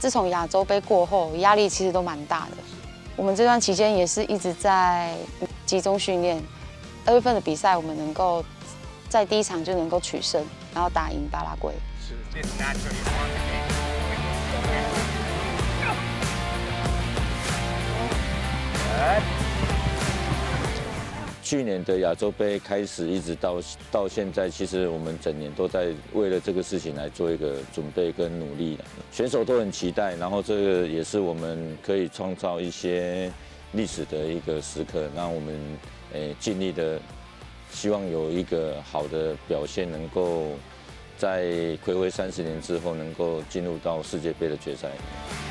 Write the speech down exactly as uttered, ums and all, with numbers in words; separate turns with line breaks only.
自从亚洲杯过后，压力其实都蛮大的。我们这段期间也是一直在集中训练。二月份的比赛，我们能够在第一场就能够取胜，然后打赢巴拉圭。
去年的亚洲杯开始，一直到到现在，其实我们整年都在为了这个事情来做一个准备跟努力的。选手都很期待，然后这个也是我们可以创造一些历史的一个时刻。那我们诶尽力的，希望有一个好的表现，能够在睽违三十年之后，能够进入到世界杯的决赛。